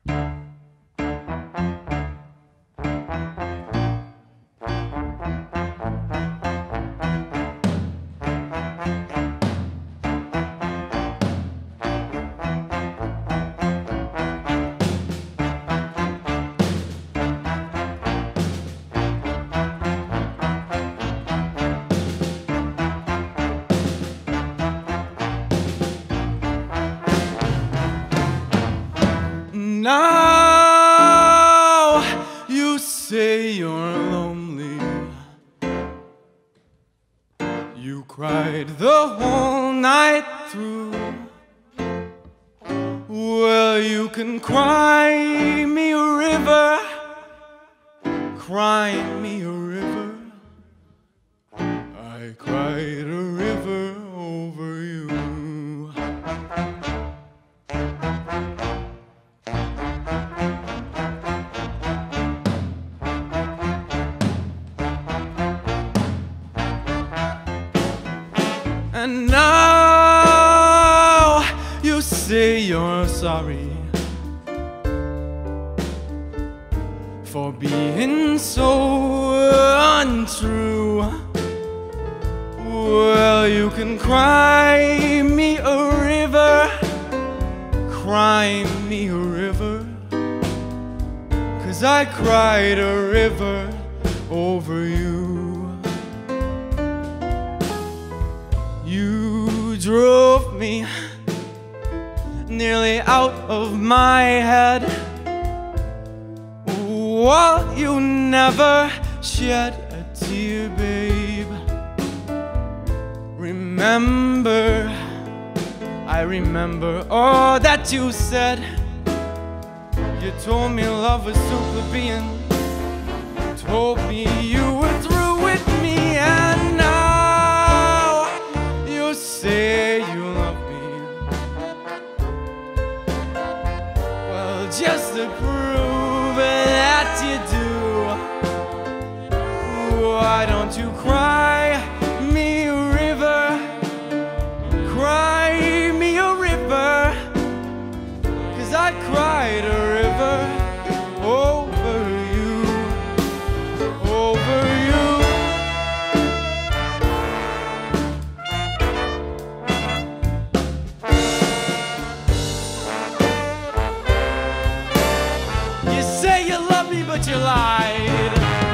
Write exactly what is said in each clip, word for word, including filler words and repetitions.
Now you say you're lonely. You cried the whole night through. Well, you can cry me a river, cry me a river. I cried a river over you. And now you say you're sorry for being so untrue. Well, you can cry me a river, cry me a river, 'cause I cried a river over you. You drove me nearly out of my head. Well, you never shed a tear, babe. Remember, I remember all that you said. You told me love was so plebeian, told me you were through with me, and now you say you love me. Well, just to prove that you do, why don't you cry me a river, cry me a river, 'cause I cried a river over you, over you. You say you love me, but you lied.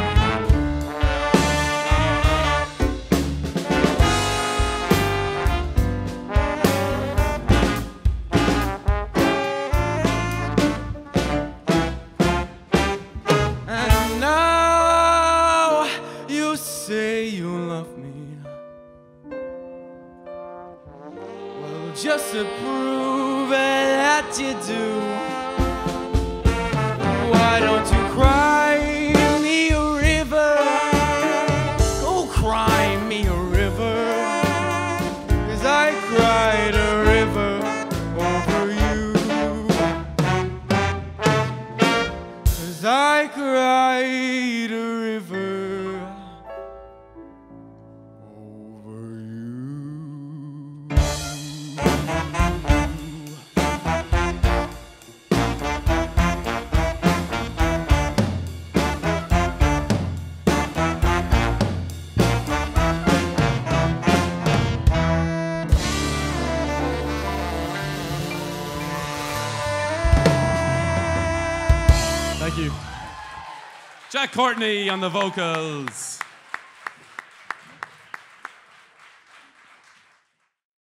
And now you say you love me. Well, just to prove that you do, why don't you cry me a river? Oh, cry me a river, 'cause I cried a river over you. 'Cause I cried a river over you. Thank you. Jack Courtenay on the vocals.